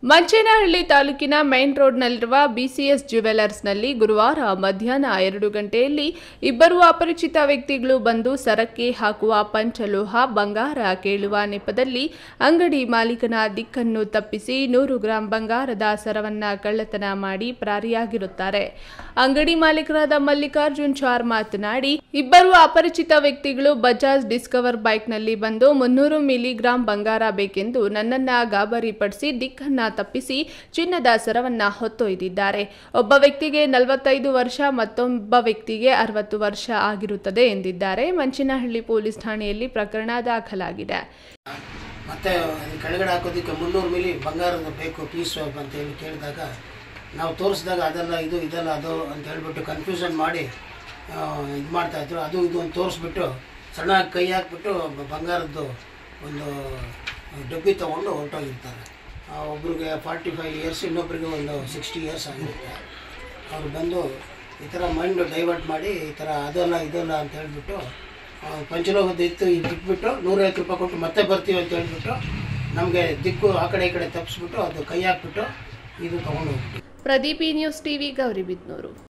ಮಂಚೇನಹಳ್ಳಿ ತಾಲೂಕಿನ main ರೋಡ್ನಲ್ಲಿರುವ BCS ಜ್ಯುವೆಲರ್ಸ್ನಲ್ಲಿ ಗುರುವಾರ ಮಧ್ಯಾಹ್ನ 2 ಗಂಟೆಯಲ್ಲಿ ಇಬ್ಬರು ಅಪರಿಚಿತ ವ್ಯಕ್ತಿಗಳು ಬಂದು ಸರಕ್ಕೆ ಹಾಕುವ ಪಂಚಲೋಹ ಬಂಗಾರ ಕೇಳುವ ನೆಪದಲ್ಲಿ ಅಂಗಡಿ ಮಾಲೀಕನ ದಿಕ್ಕನ್ನು ತಪ್ಪಿಸಿ 100 ಗ್ರಾಂ ಬಂಗಾರದ ಸರವನ್ನ ಕಳ್ಳತನ ಮಾಡಿ ಪರಾರಿಯಾಗಿರುತ್ತಾರೆ. ಅಂಗಡಿ ಮಾಲೀಕರಾದ ಮಲ್ಲಿಕಾರ್ಜುನ್ ಚಾರ್ ಮಾತನಾಡಿ, ಇಬ್ಬರು ಅಪರಿಚಿತ ವ್ಯಕ್ತಿಗಳು ಬಜಾಜ್ ಡಿಸ್ಕವರ್ ಬೈಕ್ನಲ್ಲಿ ಬಂದು 300 ಮಿಲಿಗ್ರಾಂ ಬಂಗಾರ ಬೇಕೆಂದು ನನ್ನನ್ನ ಗಾಬರಿಪಡಿಸಿ ದಿಕ್ಕನ್ನ ತಪ್ಪಿಸಿ ಚಿನ್ನದ ಸರವನ್ನ ಹೊತ್ತೊಯ್ದಿದ್ದಾರೆ. ಒಬ್ಬ ವ್ಯಕ್ತಿಗೆ 45 ವರ್ಷ, ಮತ್ತೊಬ್ಬ ವ್ಯಕ್ತಿಗೆ 60 ವರ್ಷ ಆಗಿರುತ್ತದೆ ಎಂದಿದ್ದಾರೆ. ಮಂಚೇನಹಳ್ಳಿ ಪೊಲೀಸ್ ಠಾಣೆಯಲ್ಲಿ ಪ್ರಕರಣ ದಾಖಲಾಗಿದೆ. ಮತ್ತೆ ಕೆಳಗಡೆ ಹಾಕೋದಕ್ಕೆ 300 ಮಿಲಿ ಬಂಗಾರದ ಬೇಕು ಪೀಸ್ ಅಂತ ಹೇಳಿ ಕೇಳಿದಾಗ ನಾವು ತೋರಿಸಿದಾಗ ಅದೆಲ್ಲ ಇದು ಇದೆಲ್ಲ ಅದು ಅಂತ ಹೇಳ್ಬಿಟ್ಟು ಕನ್ಫ್ಯೂಷನ್ ಮಾಡಿ ಇದು ಮಾಡ್ತಾಯಿದ್ರು. ಅದು ಇದು ಅಂತ ತೋರಿಸ್ಬಿಟ್ಟು ಸಣ್ಣ ಕೈ ಹಾಕ್ಬಿಟ್ಟು ಬಂಗಾರದ್ದು ಒಂದು ಡಬ್ಬಿ ತೊಗೊಂಡು ಹೊರಟೋಗಿರ್ತಾರೆ. ಒಬ್ರಿಗೆ 45 ಇಯರ್ಸ್, ಇನ್ನೊಬ್ಬರಿಗೆ ಒಂದು 60 ಇಯರ್ಸ್ ಆಗಿರುತ್ತೆ. ಅವ್ರು ಬಂದು ಈ ಥರ ಮೈಂಡು ಡೈವರ್ಟ್ ಮಾಡಿ ಈ ಥರ ಅದಲ್ಲ ಇದಲ್ಲ ಅಂತ ಹೇಳ್ಬಿಟ್ಟು ಪಂಚಲೋಹದ ಇತ್ತು ಇದು ಬಿಟ್ಬಿಟ್ಟು 150 ರೂಪಾಯಿ ಕೊಟ್ಟು ಮತ್ತೆ ಬರ್ತೀವಿ ಅಂತ ಹೇಳ್ಬಿಟ್ಟು ನಮಗೆ ದಿಕ್ಕು ಆ ಕಡೆ ಈ ಕಡೆ ತಪ್ಪಿಸ್ಬಿಟ್ಟು ಅದು ಕೈ ಹಾಕ್ಬಿಟ್ಟು ಇದು ತೊಗೊಂಡು ಹೋಗ್ಬಿಟ್ಟು. Pradeep news TV Gauribidanur.